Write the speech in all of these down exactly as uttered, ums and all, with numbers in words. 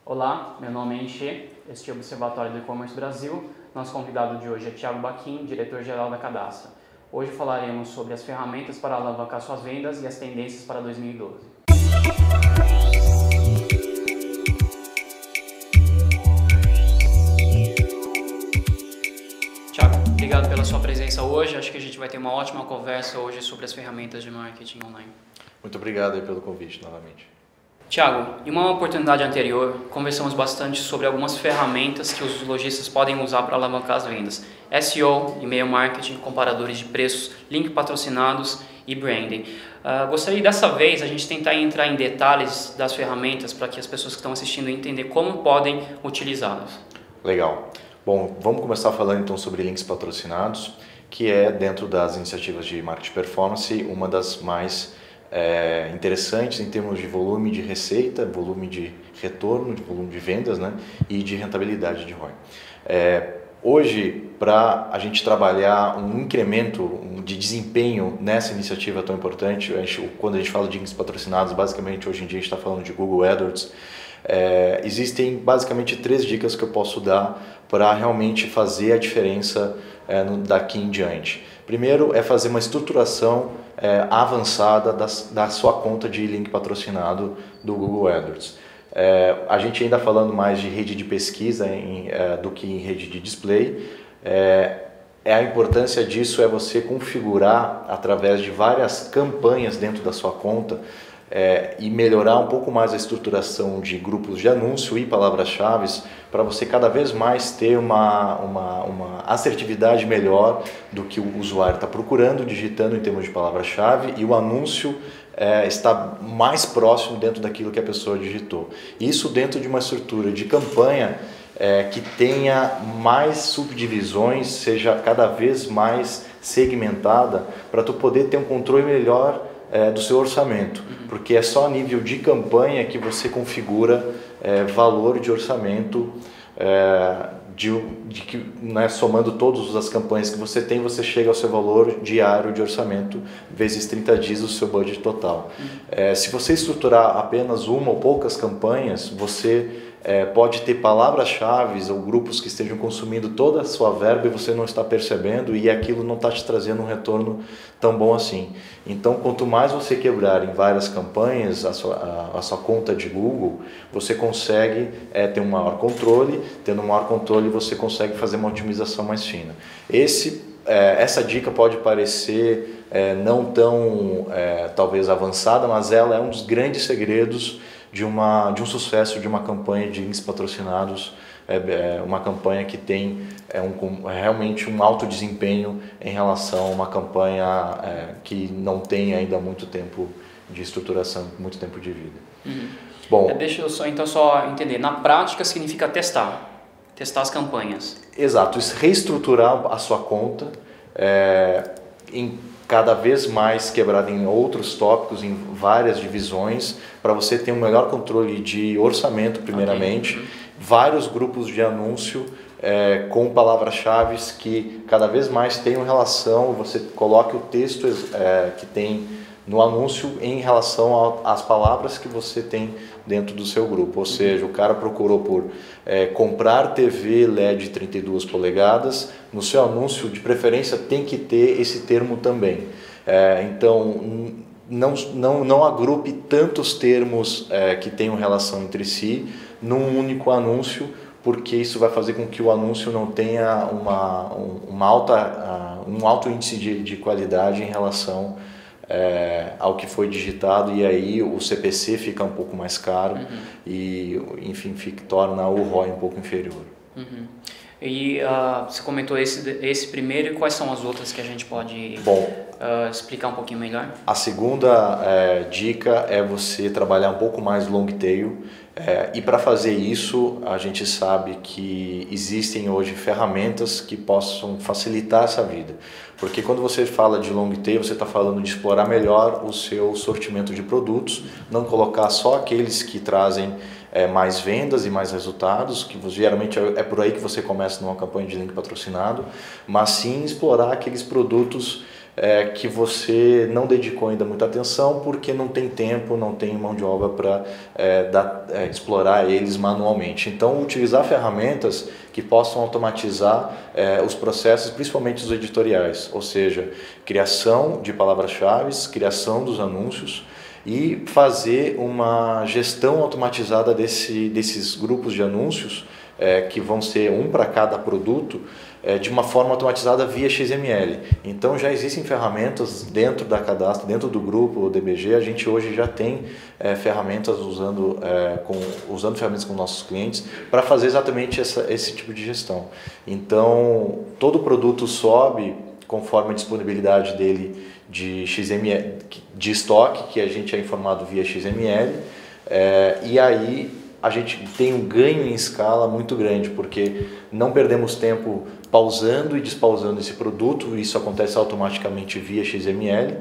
Olá, meu nome é Enche, este é o Observatório do E-Commerce Brasil. Nosso convidado de hoje é Thiago Baquim, diretor-geral da Cadastra. Hoje falaremos sobre as ferramentas para alavancar suas vendas e as tendências para dois mil e doze. Thiago, obrigado pela sua presença hoje. Acho que a gente vai ter uma ótima conversa hoje sobre as ferramentas de marketing online. Muito obrigado aí pelo convite novamente. Tiago, em uma oportunidade anterior, conversamos bastante sobre algumas ferramentas que os lojistas podem usar para alavancar as vendas. S E O, e-mail marketing, comparadores de preços, link patrocinados e branding. Uh, gostaria dessa vez a gente tentar entrar em detalhes das ferramentas para que as pessoas que estão assistindo entendam como podem utilizá-las. Legal. Bom, vamos começar falando então sobre links patrocinados, que é dentro das iniciativas de marketing performance uma das mais É, interessantes em termos de volume de receita, volume de retorno, de volume de vendas, né, e de rentabilidade de R O I. É, hoje, para a gente trabalhar um incremento um, de desempenho nessa iniciativa tão importante, a gente, quando a gente fala de links patrocinados, basicamente hoje em dia a gente está falando de Google AdWords, é, existem basicamente três dicas que eu posso dar para realmente fazer a diferença é, no, daqui em diante. Primeiro é fazer uma estruturação é, avançada das, da sua conta de link patrocinado do Google AdWords. É, a gente ainda falando mais de rede de pesquisa em, é, do que em rede de display. É, é a importância disso é você configurar através de várias campanhas dentro da sua conta é, e melhorar um pouco mais a estruturação de grupos de anúncio e palavras-chave para você cada vez mais ter uma, uma, uma assertividade melhor do que o usuário está procurando, digitando em termos de palavra-chave, e o anúncio é, está mais próximo dentro daquilo que a pessoa digitou. Isso dentro de uma estrutura de campanha é, que tenha mais subdivisões, seja cada vez mais segmentada, para tu poder ter um controle melhor é, do seu orçamento, porque é só a nível de campanha que você configura é, valor de orçamento, é, de, de que, né, somando todas as campanhas que você tem, você chega ao seu valor diário de orçamento, vezes trinta dias o seu budget total. É, se você estruturar apenas uma ou poucas campanhas, você É, pode ter palavras-chave ou grupos que estejam consumindo toda a sua verba e você não está percebendo, e aquilo não está te trazendo um retorno tão bom assim. Então, quanto mais você quebrar em várias campanhas a sua, a, a sua conta de Google, você consegue é, ter um maior controle. Tendo um maior controle, você consegue fazer uma otimização mais fina. Esse, é, essa dica pode parecer é, não tão, é, talvez, avançada, mas ela é um dos grandes segredos de, uma, de um sucesso de uma campanha de links patrocinados, é, é uma campanha que tem é um, é realmente um alto desempenho em relação a uma campanha é, que não tem ainda muito tempo de estruturação, muito tempo de vida. Uhum. Bom, é, deixa eu só, então só entender, na prática significa testar, testar as campanhas. Exato, isso, reestruturar a sua conta é, em cada vez mais quebrada em outros tópicos, em várias divisões, para você ter um melhor controle de orçamento, primeiramente, okay. Vários grupos de anúncio é, com palavras-chave que cada vez mais tenham relação, você coloque o texto é, que tem no anúncio em relação às palavras que você tem dentro do seu grupo. Ou seja, o cara procurou por é, comprar T V L E D trinta e duas polegadas, no seu anúncio de preferência tem que ter esse termo também. É, então, não, não, não agrupe tantos termos é, que tenham relação entre si num único anúncio, porque isso vai fazer com que o anúncio não tenha uma, uma alta, um alto índice de, de qualidade em relação É, ao que foi digitado, e aí o C P C fica um pouco mais caro. Uhum. E, enfim, fica, torna o R O I um pouco inferior. Uhum. E uh, você comentou esse, esse primeiro, e quais são as outras que a gente pode Bom, uh, explicar um pouquinho melhor? A segunda é, dica é você trabalhar um pouco mais long tail, é, e para fazer isso a gente sabe que existem hoje ferramentas que possam facilitar essa vida. Porque quando você fala de long tail, você está falando de explorar melhor o seu sortimento de produtos, não colocar só aqueles que trazem é, mais vendas e mais resultados, que geralmente é por aí que você começa numa campanha de link patrocinado, mas sim explorar aqueles produtos é, que você não dedicou ainda muita atenção porque não tem tempo, não tem mão de obra para é, é, explorar eles manualmente. Então, utilizar ferramentas que possam automatizar é, os processos, principalmente os editoriais, ou seja, criação de palavras-chave, criação dos anúncios, e fazer uma gestão automatizada desse, desses grupos de anúncios, é, que vão ser um para cada produto, é, de uma forma automatizada via X M L. Então já existem ferramentas dentro da cadastro, dentro do grupo D B G, a gente hoje já tem é, ferramentas usando, é, com, usando ferramentas com nossos clientes para fazer exatamente essa, esse tipo de gestão. Então todo produto sobe conforme a disponibilidade dele de X M L, de estoque, que a gente é informado via X M L, é, e aí a gente tem um ganho em escala muito grande, porque não perdemos tempo pausando e despausando esse produto, isso acontece automaticamente via X M L,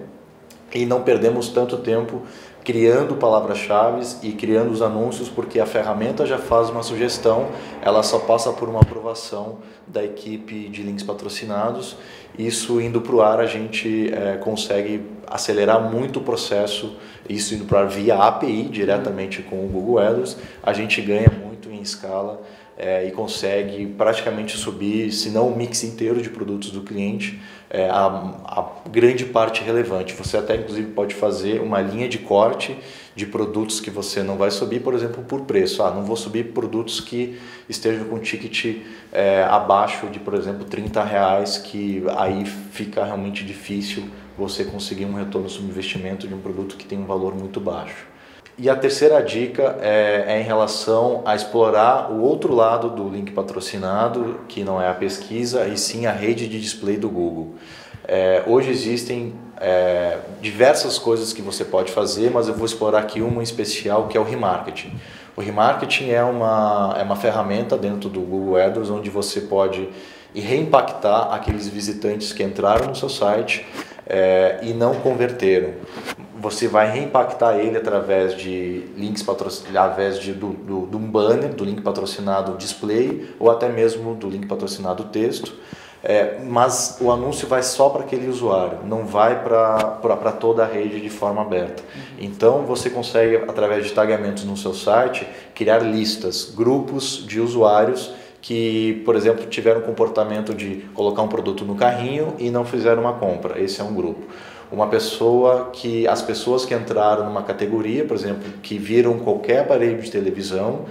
e não perdemos tanto tempo criando palavras-chave e criando os anúncios, porque a ferramenta já faz uma sugestão, ela só passa por uma aprovação da equipe de links patrocinados. Isso indo para o ar, a gente é, consegue acelerar muito o processo, isso indo para o ar via A P I, diretamente com o Google AdWords, a gente ganha muito em escala é, e consegue praticamente subir, se não o mix inteiro de produtos do cliente, é, a, a grande parte relevante. Você até inclusive pode fazer uma linha de corte de produtos que você não vai subir, por exemplo, por preço. Ah, não vou subir produtos que estejam com ticket é, abaixo de, por exemplo, trinta reais, que aí fica realmente difícil você conseguir um retorno sobre investimento de um produto que tem um valor muito baixo. E a terceira dica é, é em relação a explorar o outro lado do link patrocinado, que não é a pesquisa, e sim a rede de display do Google. É, hoje existem é, diversas coisas que você pode fazer, mas eu vou explorar aqui uma em especial, que é o remarketing. O remarketing é uma, é uma ferramenta dentro do Google AdWords onde você pode reimpactar aqueles visitantes que entraram no seu site é, e não converteram. Você vai reimpactar ele através de links patrocinados, através de, do, do, de um banner, do link patrocinado display, ou até mesmo do link patrocinado texto. É, mas o anúncio vai só para aquele usuário, não vai para toda a rede de forma aberta. Então você consegue, através de tagueamentos no seu site, criar listas, grupos de usuários que, por exemplo, tiveram o comportamento de colocar um produto no carrinho e não fizeram uma compra. Esse é um grupo. Uma pessoa que, as pessoas que entraram numa categoria, por exemplo, que viram qualquer aparelho de televisão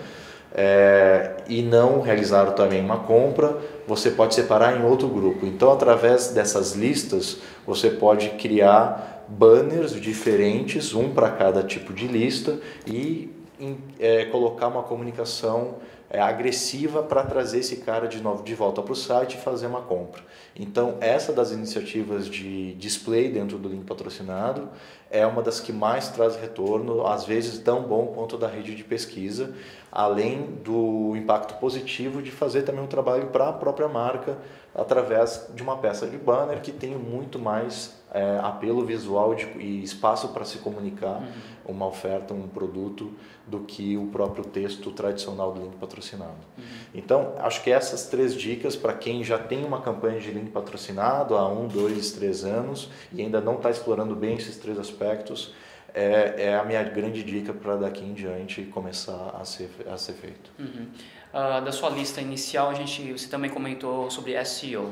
é, e não realizaram também uma compra, você pode separar em outro grupo. Então, através dessas listas, você pode criar banners diferentes, um para cada tipo de lista, e é, colocar uma comunicação é, agressiva para trazer esse cara de novo de volta para o site e fazer uma compra. Então, essa das iniciativas de display dentro do link patrocinado é uma das que mais traz retorno, às vezes tão bom quanto da rede de pesquisa, além do impacto positivo de fazer também um trabalho para a própria marca através de uma peça de banner que tem muito mais é, apelo visual de, e espaço para se comunicar uhum. uma oferta, um produto, do que o próprio texto tradicional do link patrocinado. Uhum. Então, acho que essas três dicas para quem já tem uma campanha de link patrocinado há um, dois, três anos e ainda não está explorando bem esses três aspectos, é, é a minha grande dica para daqui em diante começar a ser, a ser feito. Uhum. Uh, da sua lista inicial, a gente, você também comentou sobre S E O. Uh,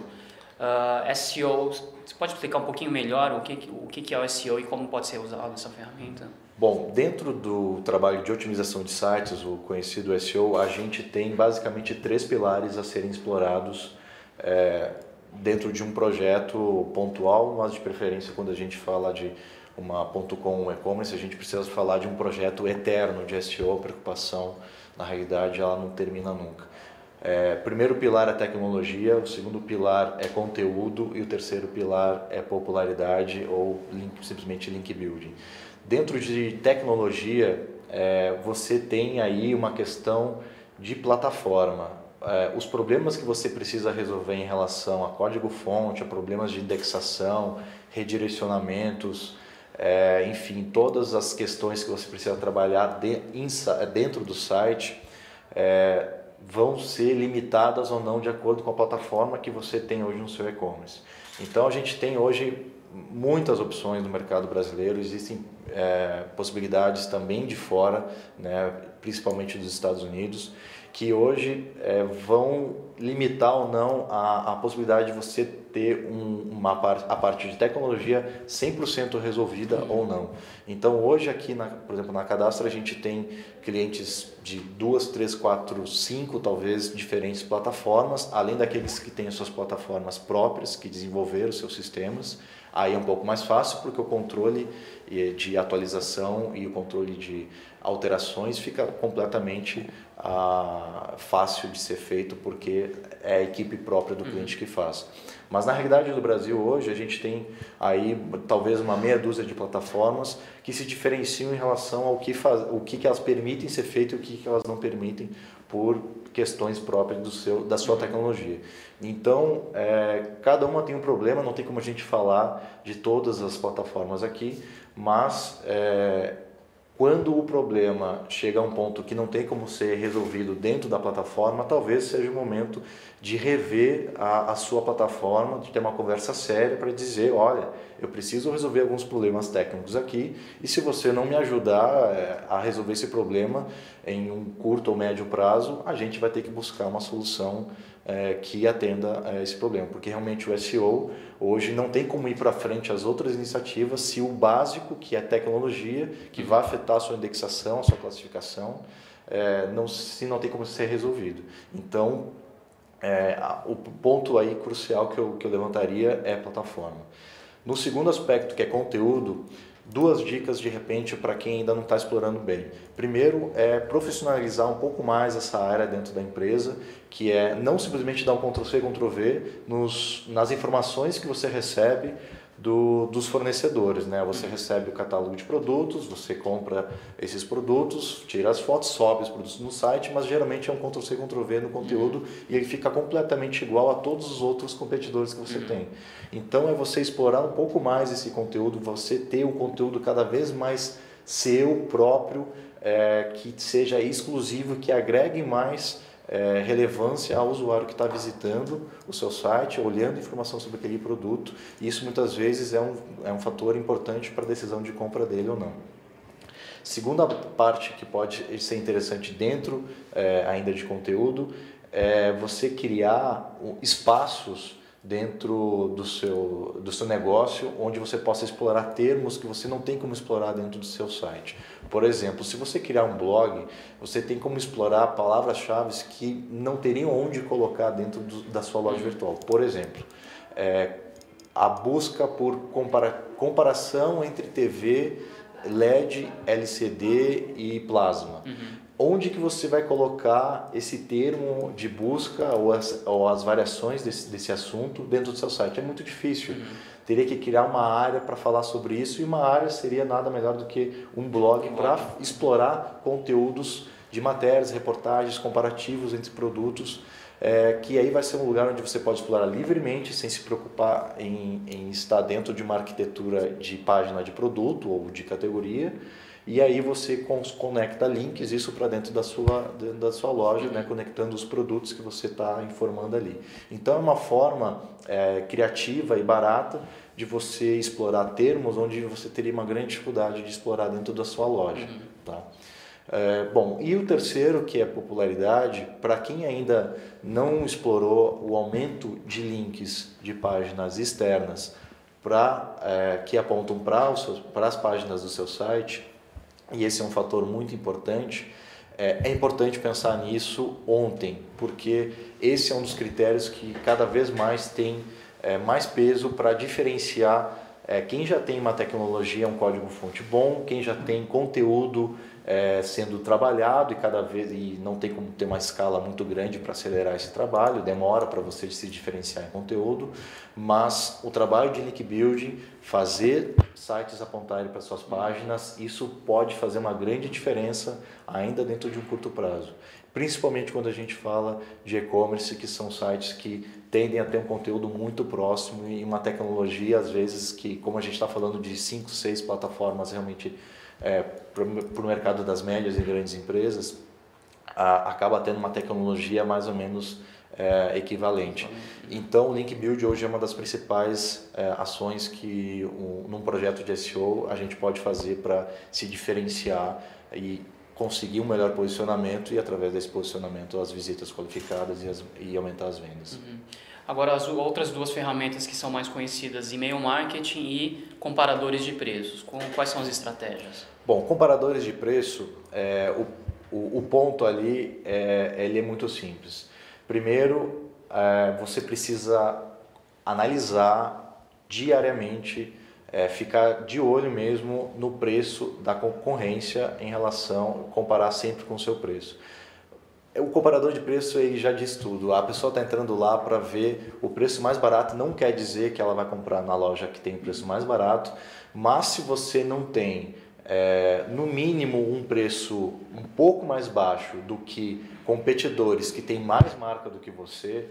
S E O, você pode explicar um pouquinho melhor o que, o que é o S E O e como pode ser usado essa ferramenta? Bom, dentro do trabalho de otimização de sites, o conhecido S E O, a gente tem basicamente três pilares a serem explorados é, dentro de um projeto pontual, mas de preferência quando a gente fala de uma ponto com e-commerce, a gente precisa falar de um projeto eterno de S E O, preocupação, na realidade ela não termina nunca. É, primeiro pilar é tecnologia, o segundo pilar é conteúdo e o terceiro pilar é popularidade ou link, simplesmente link building. Dentro de tecnologia, é, você tem aí uma questão de plataforma. É, os problemas que você precisa resolver em relação a código-fonte, a problemas de indexação, redirecionamentos, é, enfim, todas as questões que você precisa trabalhar de, in, dentro do site, é, vão ser limitadas ou não de acordo com a plataforma que você tem hoje no seu e-commerce. Então a gente tem hoje muitas opções no mercado brasileiro, existem é, possibilidades também de fora, né, principalmente dos Estados Unidos, que hoje é, vão limitar ou não a, a possibilidade de você ter um, uma parte, a parte de tecnologia cem por cento resolvida ou não. Então hoje aqui, na, por exemplo, na Cadastro a gente tem clientes de duas, três, quatro, cinco talvez diferentes plataformas, além daqueles que têm as suas plataformas próprias, que desenvolveram seus sistemas. Aí é um pouco mais fácil porque o controle de atualização e o controle de alterações fica completamente ah, fácil de ser feito porque é a equipe própria do cliente que faz. Mas na realidade do Brasil hoje a gente tem aí talvez uma meia dúzia de plataformas que se diferenciam em relação ao que, faz, o que, que elas permitem ser feito e o que, que elas não permitem por questões próprias do seu, da sua tecnologia. Então, é, cada uma tem um problema, não tem como a gente falar de todas as plataformas aqui, mas é, quando o problema chega a um ponto que não tem como ser resolvido dentro da plataforma, talvez seja o momento de rever a, a sua plataforma, de ter uma conversa séria para dizer, olha, eu preciso resolver alguns problemas técnicos aqui e se você não me ajudar é, a resolver esse problema em um curto ou médio prazo, a gente vai ter que buscar uma solução é, que atenda a esse problema, porque realmente o S E O hoje não tem como ir para frente as outras iniciativas se o básico, que é tecnologia, que vai afetar a sua indexação, a sua classificação, é, não, se não tem como ser resolvido. Então, é, o ponto aí crucial que eu, que eu levantaria é a plataforma. No segundo aspecto, que é conteúdo, duas dicas de repente para quem ainda não está explorando bem. Primeiro é profissionalizar um pouco mais essa área dentro da empresa, que é não simplesmente dar um control C, control V nos, nas informações que você recebe do, dos fornecedores, né? Você recebe o catálogo de produtos, você compra esses produtos, tira as fotos, sobe os produtos no site, mas geralmente é um control C, control V no conteúdo uhum. e ele fica completamente igual a todos os outros competidores que você uhum. tem. Então é você explorar um pouco mais esse conteúdo, você ter o conteúdo cada vez mais seu, próprio, é, que seja exclusivo, que agregue mais É, relevância ao usuário que está visitando o seu site, olhando informação sobre aquele produto, e isso muitas vezes é um, é um fator importante para a decisão de compra dele ou não. Segunda parte que pode ser interessante dentro é, ainda de conteúdo é você criar espaços dentro do seu, do seu negócio onde você possa explorar termos que você não tem como explorar dentro do seu site. Por exemplo, se você criar um blog, você tem como explorar palavras-chave que não teriam onde colocar dentro do, da sua loja virtual. Por exemplo, é, a busca por compara, comparação entre T V, L E D, L C D e plasma. Uhum. Onde que você vai colocar esse termo de busca ou as, ou as variações desse, desse assunto dentro do seu site? É muito difícil. Uhum. Teria que criar uma área para falar sobre isso e uma área seria nada melhor do que um blog para explorar conteúdos de matérias, reportagens, comparativos entre produtos, é, que aí vai ser um lugar onde você pode explorar livremente, sem se preocupar em, em estar dentro de uma arquitetura de página de produto ou de categoria. E aí você conecta links, isso para dentro da sua, dentro da sua loja, né, conectando os produtos que você está informando ali. Então é uma forma é, criativa e barata de você explorar termos onde você teria uma grande dificuldade de explorar dentro da sua loja. Uhum. Tá? É, bom, e o terceiro, que é popularidade, para quem ainda não explorou o aumento de links de páginas externas pra, é, que apontam para as páginas do seu site, e esse é um fator muito importante, é, é importante pensar nisso ontem, porque esse é um dos critérios que cada vez mais tem é, mais peso para diferenciar é, quem já tem uma tecnologia, um código-fonte bom, quem já tem conteúdo é, sendo trabalhado e cada vez e não tem como ter uma escala muito grande para acelerar esse trabalho, demora para você se diferenciar em conteúdo, mas o trabalho de link building, fazer sites apontarem para suas páginas, isso pode fazer uma grande diferença ainda dentro de um curto prazo. Principalmente quando a gente fala de e-commerce, que são sites que tendem a ter um conteúdo muito próximo e uma tecnologia, às vezes, que, como a gente está falando de cinco, seis plataformas realmente é, para o mercado das médias e grandes empresas, a, acaba tendo uma tecnologia mais ou menos é, equivalente. Então, o Link Build hoje é uma das principais é, ações que, um, num projeto de S E O, a gente pode fazer para se diferenciar e conseguir um melhor posicionamento e, através desse posicionamento, as visitas qualificadas e, as, e aumentar as vendas. Uhum. Agora, as outras duas ferramentas que são mais conhecidas, e-mail marketing e comparadores de preços, quais são as estratégias? Bom, comparadores de preço, é, o, o, o ponto ali é, ele é muito simples. Primeiro, é, você precisa analisar diariamente, é, ficar de olho mesmo no preço da concorrência em relação, comparar sempre com o seu preço. O comparador de preço ele já diz tudo. A pessoa está entrando lá para ver o preço mais barato, não quer dizer que ela vai comprar na loja que tem preço mais barato, mas se você não tem, é, no mínimo, um preço um pouco mais baixo do que competidores que têm mais marca do que você,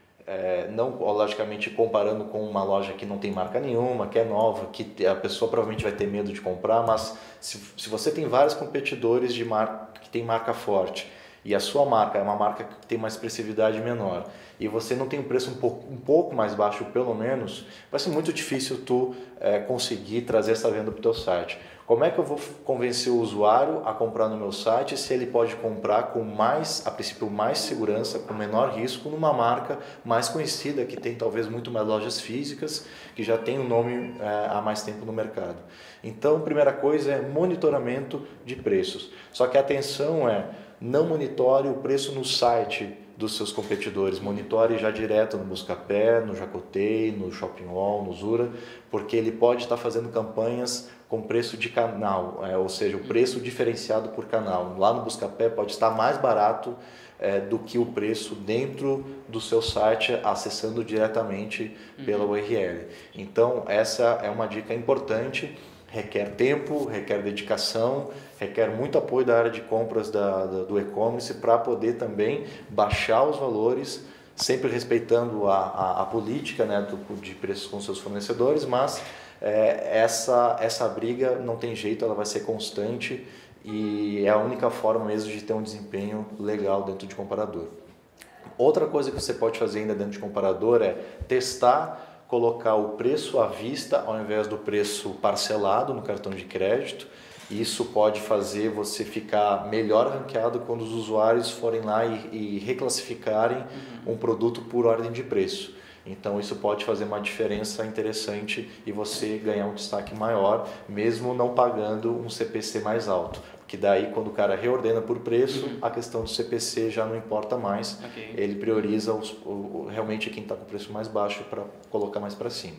é, não logicamente comparando com uma loja que não tem marca nenhuma, que é nova, que a pessoa provavelmente vai ter medo de comprar, mas se, se você tem vários competidores de marca, que tem marca forte, e a sua marca é uma marca que tem uma expressividade menor e você não tem um preço um pouco, um pouco mais baixo pelo menos, vai ser muito difícil tu é, conseguir trazer essa venda para o teu site. Como é que eu vou convencer o usuário a comprar no meu site se ele pode comprar com mais, a princípio, mais segurança, com menor risco, numa marca mais conhecida, que tem talvez muito mais lojas físicas, que já tem um nome é, há mais tempo no mercado. Então, a primeira coisa é monitoramento de preços. Só que a atenção é, não monitore o preço no site dos seus competidores, monitore já direto no Buscapé, no Jacotei, no Shopping Mall, no Zura, porque ele pode estar fazendo campanhas com preço de canal, é, ou seja, o preço diferenciado por canal. Lá no Buscapé pode estar mais barato é, do que o preço dentro do seu site, acessando diretamente pela U R L. Então, essa é uma dica importante. Requer tempo, requer dedicação, requer muito apoio da área de compras da, da, do e-commerce para poder também baixar os valores, sempre respeitando a, a, a política, né, do, de preços com seus fornecedores, mas é, essa, essa briga não tem jeito, ela vai ser constante e é a única forma mesmo de ter um desempenho legal dentro de comparador. Outra coisa que você pode fazer ainda dentro de comparador é testar, colocar o preço à vista ao invés do preço parcelado no cartão de crédito. Isso pode fazer você ficar melhor ranqueado quando os usuários forem lá e, e reclassificarem uhum. um produto por ordem de preço. Então isso pode fazer uma diferença interessante e você ganhar um destaque maior, mesmo não pagando um C P C mais alto. Que daí quando o cara reordena por preço, uhum. a questão do C P C já não importa mais, okay. ele prioriza os, o, realmente quem está com o preço mais baixo para colocar mais para cima.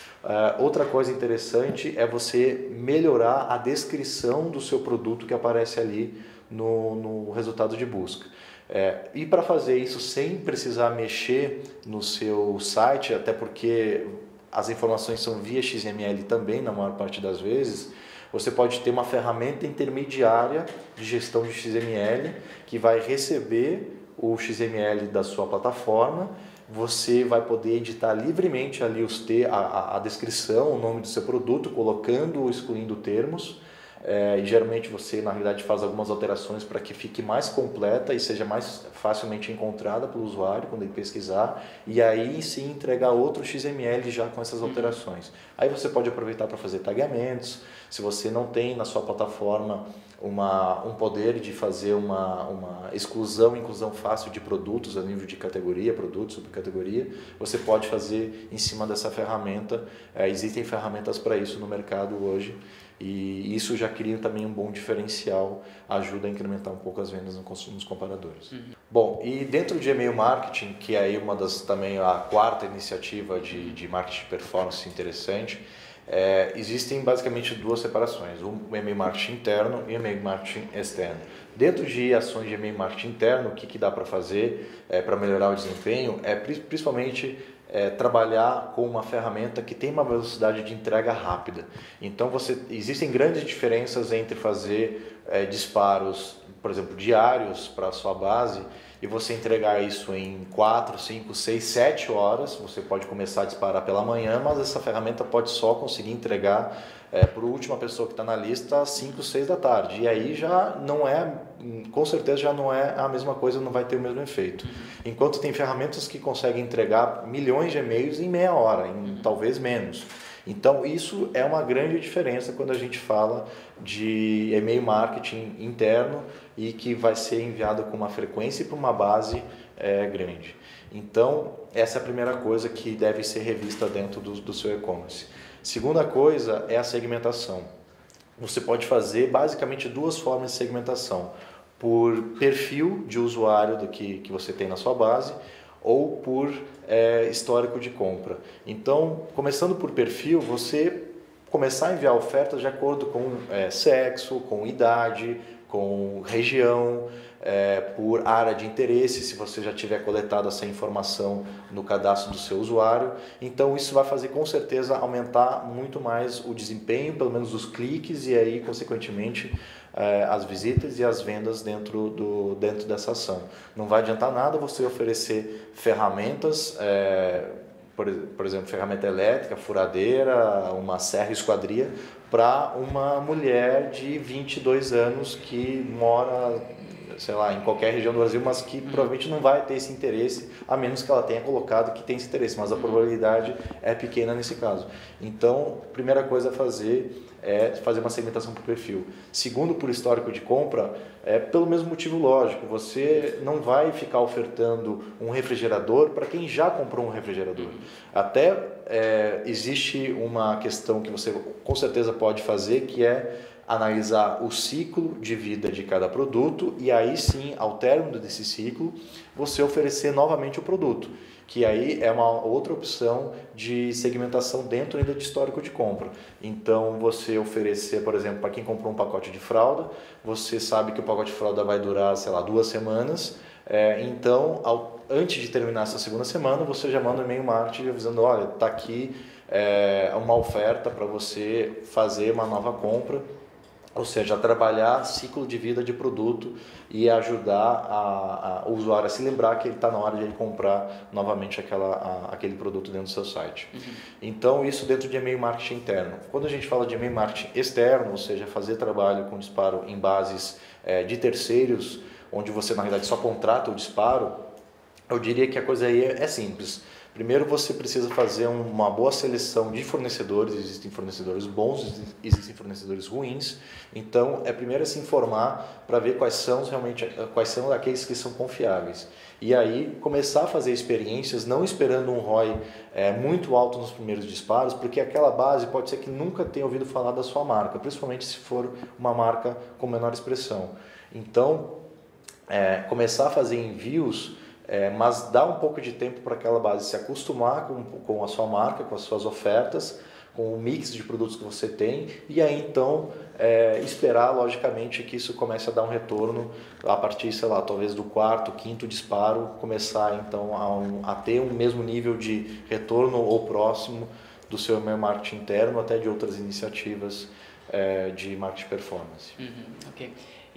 Uh, outra coisa interessante é você melhorar a descrição do seu produto que aparece ali no, no resultado de busca. É, e para fazer isso sem precisar mexer no seu site, até porque as informações são via X M L também na maior parte das vezes, você pode ter uma ferramenta intermediária de gestão de X M L que vai receber o X M L da sua plataforma, você vai poder editar livremente ali os te a, a, a descrição, o nome do seu produto, colocando ou excluindo termos. É, e geralmente você na realidade faz algumas alterações para que fique mais completa e seja mais facilmente encontrada pelo usuário quando ele pesquisar, e aí sim entregar outro X M L já com essas alterações. Aí você pode aproveitar para fazer tagueamentos. Se você não tem na sua plataforma uma, um poder de fazer uma, uma exclusão e inclusão fácil de produtos a nível de categoria, produto, subcategoria, você pode fazer em cima dessa ferramenta. É, existem ferramentas para isso no mercado hoje, e isso já cria também um bom diferencial, ajuda a incrementar um pouco as vendas nos comparadores. Uhum. Bom, e dentro de e-mail marketing, que é aí uma das também a quarta iniciativa de, de marketing de performance interessante, é, existem basicamente duas separações, o e-mail marketing interno e o e-mail marketing externo. Dentro de ações de e-mail marketing interno, o que, que dá para fazer é, para melhorar o desempenho é principalmente É, trabalhar com uma ferramenta que tem uma velocidade de entrega rápida. Então você, existem grandes diferenças entre fazer é, disparos por exemplo, diários para a sua base e você entregar isso em quatro, cinco, seis, sete horas, você pode começar a disparar pela manhã, mas essa ferramenta pode só conseguir entregar é, para a última pessoa que está na lista às cinco, seis da tarde. E aí já não é, com certeza já não é a mesma coisa, não vai ter o mesmo efeito. Enquanto tem ferramentas que conseguem entregar milhões de e-mails em meia hora, em talvez menos. Então isso é uma grande diferença quando a gente fala de e-mail marketing interno e que vai ser enviado com uma frequência para uma base é, grande. Então essa é a primeira coisa que deve ser revista dentro do, do seu e-commerce. Segunda coisa é a segmentação. Você pode fazer basicamente duas formas de segmentação: por perfil de usuário do que, que você tem na sua base ou por é, histórico de compra. Então, começando por perfil, você começar a enviar ofertas de acordo com é, sexo, com idade, com região, é, por área de interesse, se você já tiver coletado essa informação no cadastro do seu usuário. Então isso vai fazer com certeza aumentar muito mais o desempenho, pelo menos os cliques e aí consequentemente é, as visitas e as vendas dentro, do, dentro dessa ação. Não vai adiantar nada você oferecer ferramentas, é, por, por exemplo, ferramenta elétrica, furadeira, uma serra esquadria, para uma mulher de vinte e dois anos que mora, sei lá, em qualquer região do Brasil, mas que provavelmente não vai ter esse interesse, a menos que ela tenha colocado que tem esse interesse, mas a probabilidade é pequena nesse caso. Então, a primeira coisa a fazer é fazer uma segmentação por perfil. Segundo, por histórico de compra, é pelo mesmo motivo lógico, você não vai ficar ofertando um refrigerador para quem já comprou um refrigerador. Até é, existe uma questão que você com certeza pode fazer, que é analisar o ciclo de vida de cada produto e aí sim, ao término desse ciclo, você oferecer novamente o produto, que aí é uma outra opção de segmentação dentro ainda de histórico de compra. Então, você oferecer, por exemplo, para quem comprou um pacote de fralda, você sabe que o pacote de fralda vai durar, sei lá, duas semanas, é, então, ao, antes de terminar essa segunda semana, você já manda um e-mail marketing avisando, olha, está aqui é, uma oferta para você fazer uma nova compra. Ou seja, trabalhar ciclo de vida de produto e ajudar a, a, o usuário a se lembrar que ele está na hora de ele comprar novamente aquela, a, aquele produto dentro do seu site. Uhum. Então, isso dentro de e-mail marketing interno. Quando a gente fala de e-mail marketing externo, ou seja, fazer trabalho com disparo em bases é, de terceiros, onde você na realidade só contrata o disparo, eu diria que a coisa aí é, é simples. Primeiro você precisa fazer uma boa seleção de fornecedores, existem fornecedores bons, existem fornecedores ruins, então é primeiro se informar para ver quais são realmente quais são aqueles que são confiáveis. E aí começar a fazer experiências, não esperando um R O I é, muito alto nos primeiros disparos, porque aquela base pode ser que nunca tenha ouvido falar da sua marca, principalmente se for uma marca com menor expressão. Então, é, começar a fazer envios, É, mas dá um pouco de tempo para aquela base se acostumar com, com a sua marca, com as suas ofertas, com o mix de produtos que você tem e aí então é, esperar logicamente que isso comece a dar um retorno a partir, sei lá, talvez do quarto, quinto disparo, começar então a, um, a ter um mesmo nível de retorno ou próximo do seu e-mail marketing interno, até de outras iniciativas é, de marketing performance. Uhum, ok.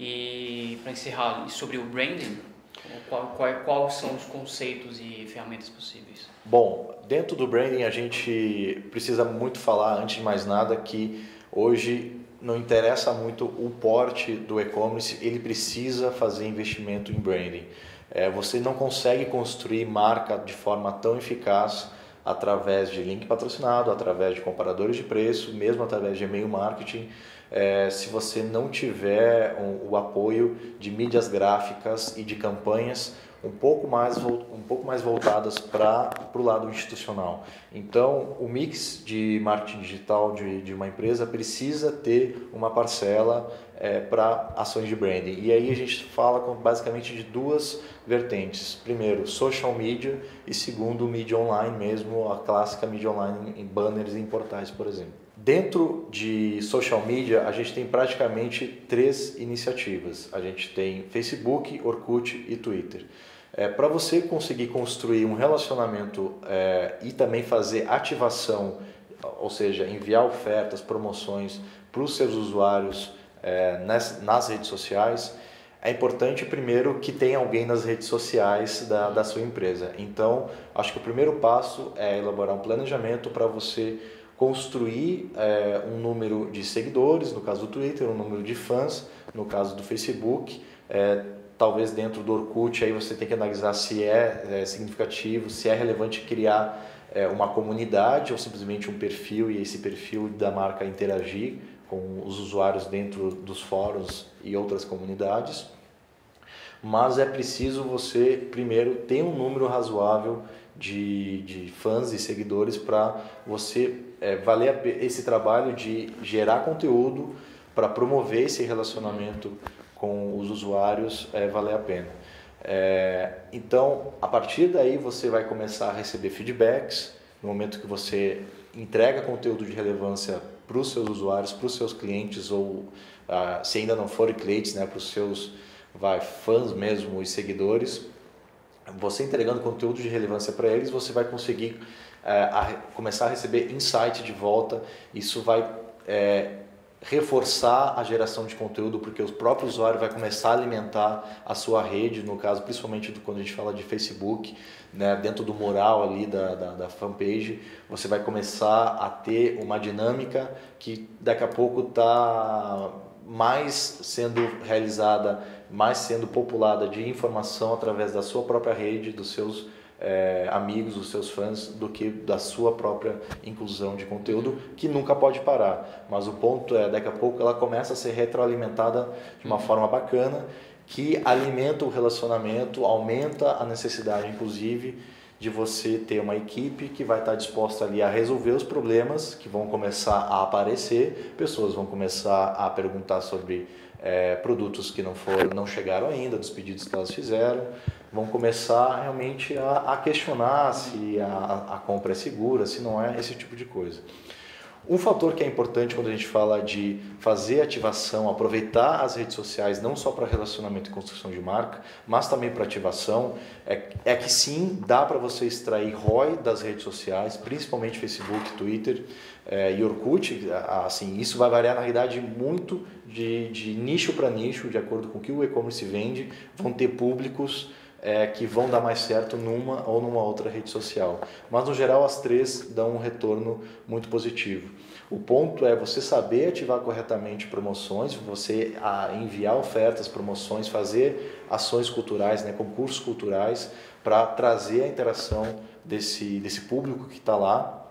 E para encerrar, sobre o branding, Qual, qual, quais são os conceitos e ferramentas possíveis? Bom, dentro do branding a gente precisa muito falar, antes de mais nada, que hoje não interessa muito o porte do e-commerce, ele precisa fazer investimento em branding. É, você não consegue construir marca de forma tão eficaz através de link patrocinado, através de comparadores de preço, mesmo através de e-mail marketing, é, se você não tiver um, o apoio de mídias gráficas e de campanhas um pouco mais, um pouco mais voltadas para o lado institucional. Então, o mix de marketing digital de, de uma empresa precisa ter uma parcela é, para ações de branding. E aí a gente fala com, basicamente de duas vertentes. Primeiro, social media e segundo, mídia online mesmo, a clássica mídia online em banners e em portais, por exemplo. Dentro de social media, a gente tem praticamente três iniciativas. A gente tem Facebook, Orkut e Twitter. É, para você conseguir construir um relacionamento é, e também fazer ativação, ou seja, enviar ofertas, promoções para os seus usuários é, nas, nas redes sociais, É importante, primeiro, que tenha alguém nas redes sociais da, da sua empresa. Então, acho que o primeiro passo é elaborar um planejamento para você construir é, um número de seguidores, no caso do Twitter, um número de fãs, no caso do Facebook. É, talvez dentro do Orkut, aí você tem que analisar se é, é significativo, se é relevante criar é, uma comunidade ou simplesmente um perfil e esse perfil da marca interagir com os usuários dentro dos fóruns e outras comunidades. Mas é preciso você, primeiro, ter um número razoável de, de fãs e seguidores para você é, valer esse trabalho de gerar conteúdo para promover esse relacionamento com os usuários, é, valer a pena. É, então, a partir daí você vai começar a receber feedbacks. No momento que você entrega conteúdo de relevância para os seus usuários, para os seus clientes, ou ah, se ainda não forem clientes, né, para os seus vai, fãs mesmo e seguidores, você entregando conteúdo de relevância para eles, você vai conseguir é, a, começar a receber insight de volta. Isso vai é, reforçar a geração de conteúdo, porque o próprio usuário vai começar a alimentar a sua rede, no caso principalmente do, quando a gente fala de Facebook, né, dentro do mural ali da, da, da fanpage, você vai começar a ter uma dinâmica que daqui a pouco está mais sendo realizada, mais sendo populada de informação através da sua própria rede, dos seus é, amigos, dos seus fãs, do que da sua própria inclusão de conteúdo, que nunca pode parar. Mas o ponto é, daqui a pouco ela começa a ser retroalimentada de uma forma bacana, que alimenta o relacionamento, aumenta a necessidade, inclusive, de você ter uma equipe que vai estar disposta ali a resolver os problemas que vão começar a aparecer, pessoas vão começar a perguntar sobre é, produtos que não foram, não chegaram ainda, dos pedidos que elas fizeram, vão começar realmente a, a questionar se a, a compra é segura, se não é, esse tipo de coisa. Um fator que é importante quando a gente fala de fazer ativação, aproveitar as redes sociais não só para relacionamento e construção de marca, mas também para ativação, é, é que sim, dá para você extrair R O I das redes sociais, principalmente Facebook, Twitter é, e Orkut. Assim, isso vai variar na realidade muito de, de nicho para nicho, de acordo com o que o e-commerce vende, vão ter públicos É, que vão dar mais certo numa ou numa outra rede social. Mas, no geral, as três dão um retorno muito positivo. O ponto é você saber ativar corretamente promoções, você a, enviar ofertas, promoções, fazer ações culturais, né, concursos culturais, para trazer a interação desse, desse público que está lá.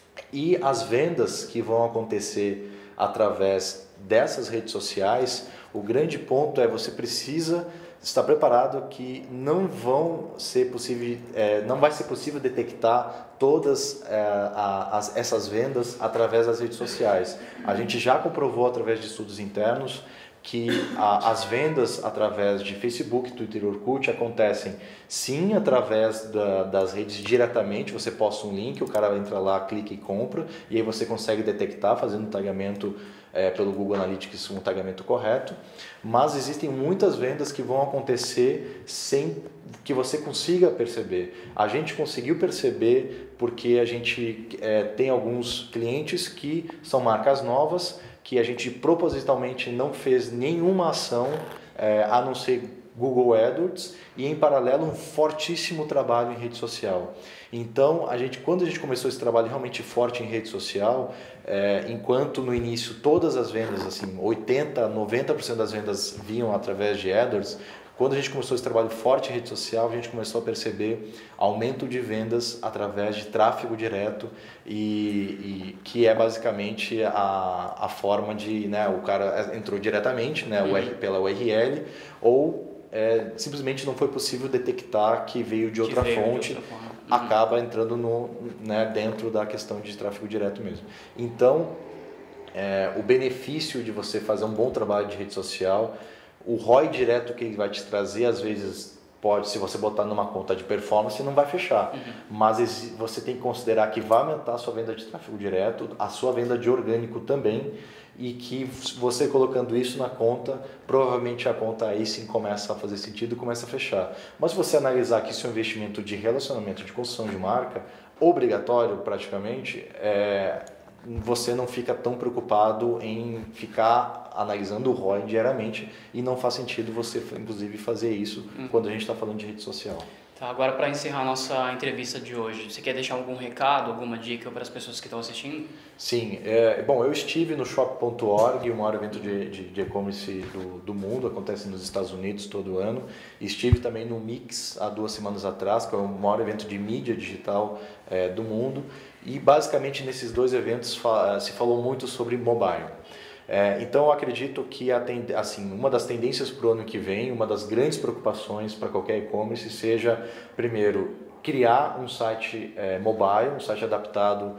E as vendas que vão acontecer através dessas redes sociais, o grande ponto é você precisa está preparado que não vão ser possível, é, não vai ser possível detectar todas é, a, as, essas vendas através das redes sociais. A gente já comprovou através de estudos internos que a, as vendas através de Facebook, Twitter e Orkut acontecem sim através da, das redes diretamente. Você posta um link, o cara entra lá, clica e compra, e aí você consegue detectar fazendo um tagamento é, pelo Google Analytics, um tagamento correto. Mas existem muitas vendas que vão acontecer sem que você consiga perceber. A gente conseguiu perceber porque a gente é, tem alguns clientes que são marcas novas, que a gente propositalmente não fez nenhuma ação, é, a não ser Google AdWords, e em paralelo um fortíssimo trabalho em rede social. Então, a gente, quando a gente começou esse trabalho realmente forte em rede social, é, enquanto no início todas as vendas, assim, oitenta, noventa por cento das vendas vinham através de AdWords, quando a gente começou esse trabalho forte em rede social, a gente começou a perceber aumento de vendas através de tráfego direto, e, e que é basicamente a, a forma de, né, o cara entrou diretamente, né, uhum. pela U R L, ou é, simplesmente não foi possível detectar que veio de outra veio fonte, de outra forma. Uhum. Acaba entrando no, né, dentro da questão de tráfego direto mesmo. Então, é, o benefício de você fazer um bom trabalho de rede social, o R O I direto que ele vai te trazer, às vezes, pode, se você botar numa conta de performance, não vai fechar. Uhum. Mas você tem que considerar que vai aumentar a sua venda de tráfego direto, a sua venda de orgânico também, e que você colocando isso na conta, provavelmente a conta aí sim começa a fazer sentido e começa a fechar. Mas se você analisar que isso é um investimento de relacionamento, de construção de marca, obrigatório praticamente, é, você não fica tão preocupado em ficar analisando o R O I diariamente e não faz sentido você, inclusive, fazer isso uhum. quando a gente está falando de rede social. Tá, agora para encerrar a nossa entrevista de hoje, você quer deixar algum recado, alguma dica para as pessoas que estão assistindo? Sim, é, bom, eu estive no shop ponto org, o maior evento de, de, de e-commerce do, do mundo, acontece nos Estados Unidos todo ano. Estive também no Mix há duas semanas atrás, que é o maior evento de mídia digital é, do mundo. E basicamente nesses dois eventos fa- se falou muito sobre mobile. É, então eu acredito que a tend- assim, uma das tendências para o ano que vem, uma das grandes preocupações para qualquer e-commerce seja, primeiro, criar um site é, mobile, um site adaptado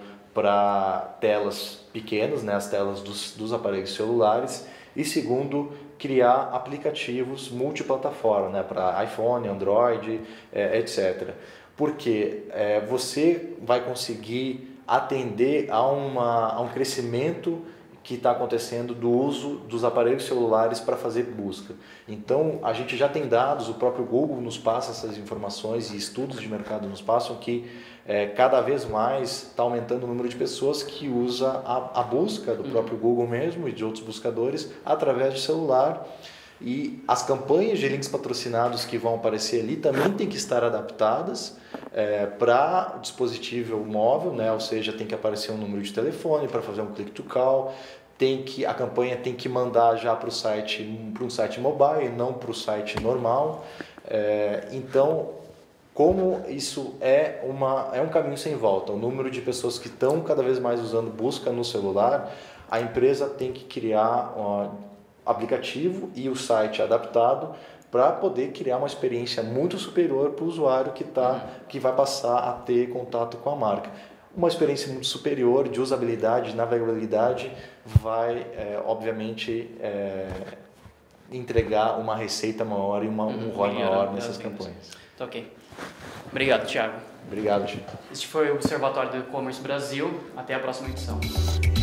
para telas pequenas, né, as telas dos, dos aparelhos celulares, e segundo, criar aplicativos multiplataforma, né, para iPhone, Android, é, etcétera. Porque é, você vai conseguir atender a, uma, a um crescimento que está acontecendo do uso dos aparelhos celulares para fazer busca. Então, a gente já tem dados, o próprio Google nos passa essas informações e estudos de mercado nos passam que é, cada vez mais está aumentando o número de pessoas que usa a, a busca do próprio Google mesmo e de outros buscadores através de celular. E as campanhas de links patrocinados que vão aparecer ali também tem que estar adaptadas é, para o dispositivo móvel, né? Ou seja, tem que aparecer um número de telefone para fazer um click to call, tem que, a campanha tem que mandar já para o site, para um site mobile e não para o site normal. É, então, como isso é, uma, é um caminho sem volta, o número de pessoas que estão cada vez mais usando busca no celular, a empresa tem que criar uma aplicativo e o site adaptado para poder criar uma experiência muito superior para o usuário que, tá, que vai passar a ter contato com a marca. Uma experiência muito superior de usabilidade, de navegabilidade, vai, é, obviamente, é, entregar uma receita maior e uma, um R O I maior nessas campanhas. Tá ok. Obrigado, Thiago. Obrigado, Chico. Este foi o Observatório do E-Commerce Brasil. Até a próxima edição.